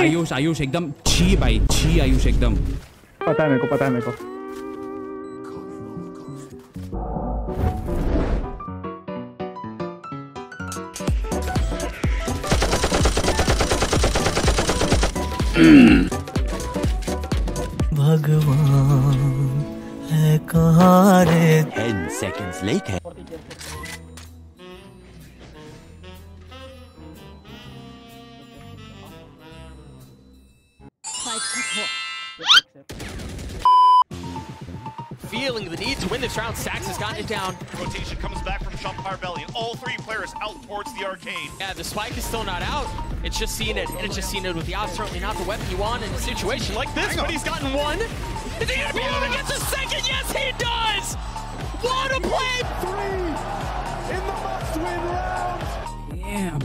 आयुष आयुष एकदम छी भाई छी आयुष एकदम। पता है मेरे को, पता है मेरे को। भगवान है कहाँ रे। 10 seconds later. Feeling the need to win this round, Sax has gotten it down. Rotation comes back from Shampar Belly. All three players out towards the arcade. Yeah, the spike is still not out. It's just seen it, and it's just seen it with the ops. Certainly not the weapon you want in a situation like this, but he's gotten one. Is he gonna be able to get the second? Yes, he does! What a play! 3 in the must-win round. Damn.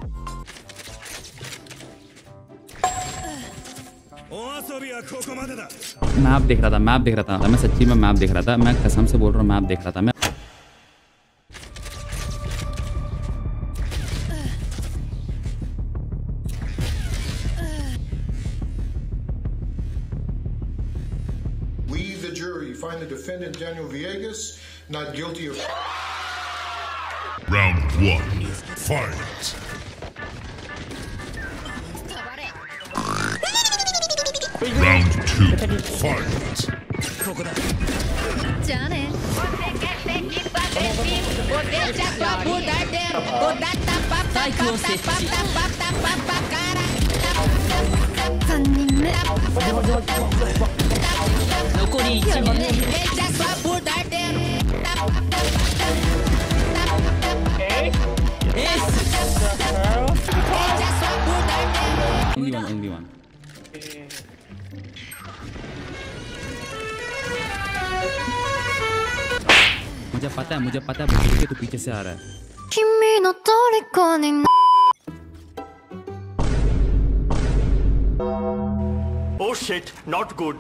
Map देख रहा था मैं सच्ची में map देख रहा था, मैं कसम से बोल रहा हूँ मैप देख रहा था मैं। We, the jury, find the defendant Daniel Villegas not guilty of. Round 1, fight. Round 2, fight. Only one. मुझे पता है कि तू पीछे से आ रहा है। Oh shit, not good.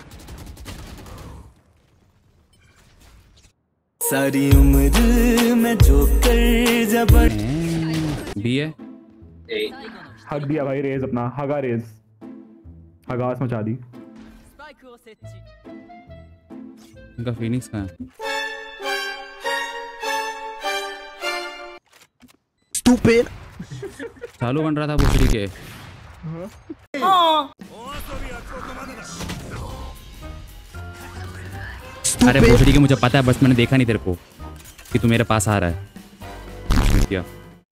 सारी उम्र में जो कर जबर बी है। हक दिया भाई रेज अपना, हगा रेज, हगास मचा दी। इनका फिनिक्स कहाँ है? Stupid. चालू बन रहा था भोसड़ी के। अरे भोसड़ी के मुझे पता है, बस मैंने देखा नहीं तेरे को कि तू मेरे पास आ रहा है। क्या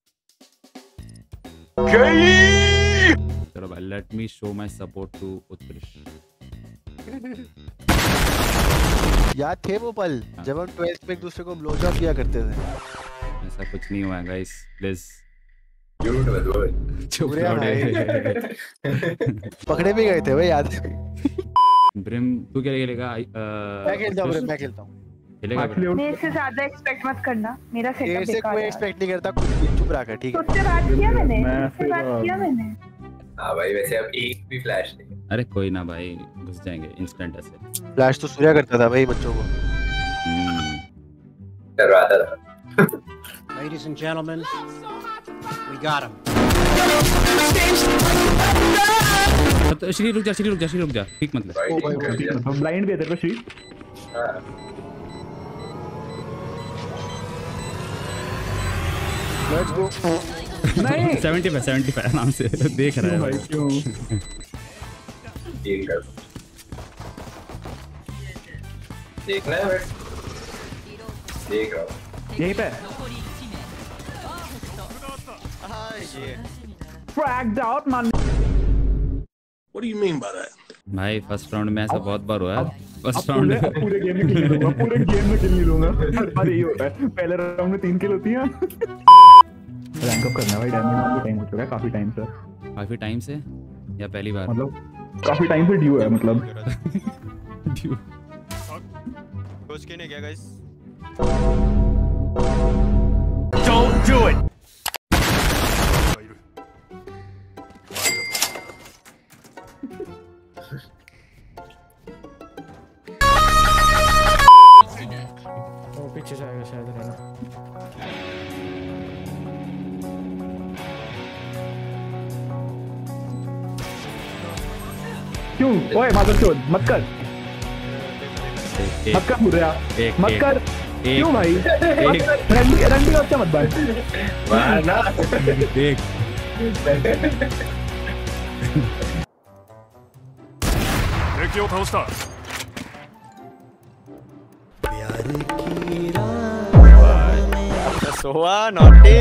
चलो भाई, let me show my support to Utkrisht. याद थे वो पल जब हम 12th में एक दूसरे को ब्लोजॉब दिया करते थे? ऐसा कुछ नहीं हुआ है गाइस, प्लीज। पकड़े भी गए थे भाई, याद है? ब्रिम तू क्या खेलेगा? मैं खेलता हूँ, मैं खेलता हूँ। खेलेगा? मेरे से ज्यादा एक्सपेक्ट मत करना, मेरा सेटअप से कोई एक्सपेक्ट नहीं करता, कुछ चुप रहा कर, ठीक है? तुझसे बात किया मैंने। हाँ भाई, वैसे अब एक भी फ्लैश नहीं। अरे कोई ना भाई, घुस जाएंगे इंस्टेंट ऐसे। फ्लैश तो सूर्या करता था भाई बच्चों को। करवाता था। Ladies and gentlemen, we got him. Shri रुक जा, ठीक मतलब। ब्लाइंड भी है तेरे को श्री। Let's go. नहीं 75 आराम से देख रहा है भाई। क्यों? देखना है भाई, देख रहा हूँ यहीं पे। Fragged out man. What do you mean by that? भाई फर्स्ट राउंड में ऐसा बहुत बार हुआ है। फर्स्ट राउंड में पूरे गेम में किल नहीं दूंगा, पूरे गेम में किल नहीं दूंगा। हर बार यही होता है, पहले राउंड में 3 किल होती हैं। रैंक अप करना है भाई, डैमेज का टाइम हो चुका है काफी टाइम से। काफी टाइम से या पहली बार? मतलब काफी टाइम से ड्यू है, मतलब ड्यू। कोच के ने क्या गाइस? Don't do it. वो पीछे जाएगा शायद रहना। क्यों? ओए मादरचोद मत कर, मत कर मुर्रा, मत कर। क्यों भाई? रंडी अच्छा मत बात। मारना देख सोआ नॉटी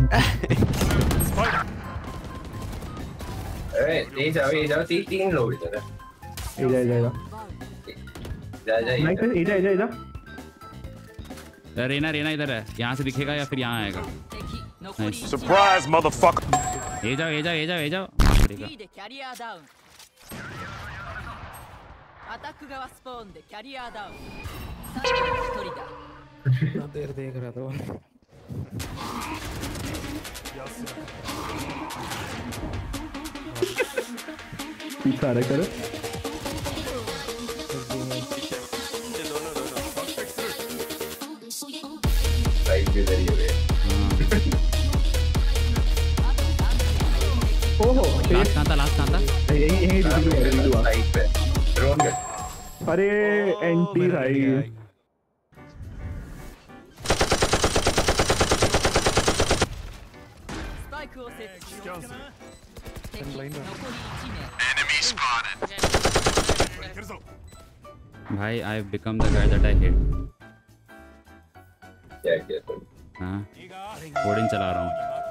अरे ये जाओ तीन लोग इधर ए जाएगा जा नाइस ए जा रेना इधर है, यहाँ से दिखेगा या फिर यहाँ आएगा। Surprise, motherfucker! ए जाओ देखा। アタック側スポーンでキャリアダウン。最後の一人だ。 देख रहा था। पीछा रहे करो। राइट भी इधर ही है। ओहो लास्ट कहाँ था यही राइट पे ड्रोन पे। अरे एंटी भाई भाई I become the guy that I hate. क्या किया तुम? हाँ कोडिंग चला रहा हूँ।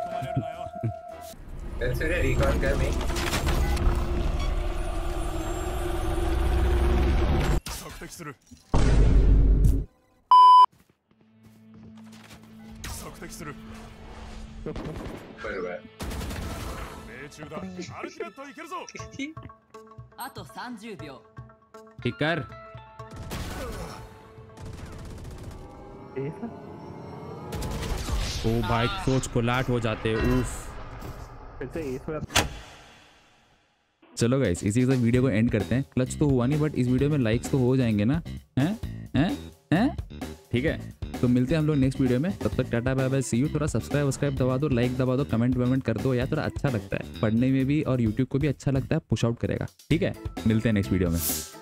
सूर्य रिकॉर्ड कर नहीं। あと30秒。 ठीक कर। ओ भाई सोच कोलाट हो जाते। उफ। चलो गाइस इसी के साथ वीडियो को एंड करते हैं। क्लच तो हुआ नहीं बट इस वीडियो में लाइक्स तो हो जाएंगे ना, हैं ठीक है। तो मिलते हैं हम लोग नेक्स्ट वीडियो में, तब तक टाटा बाय बाय सी यू। थोड़ा सब्सक्राइब दबा दो, लाइक दबा दो, कमेंट कर दो यार, थोड़ा अच्छा लगता है पढ़ने में भी और यूट्यूब को भी अच्छा लगता है, पुश आउट करेगा। ठीक है मिलते हैं नेक्स्ट वीडियो में।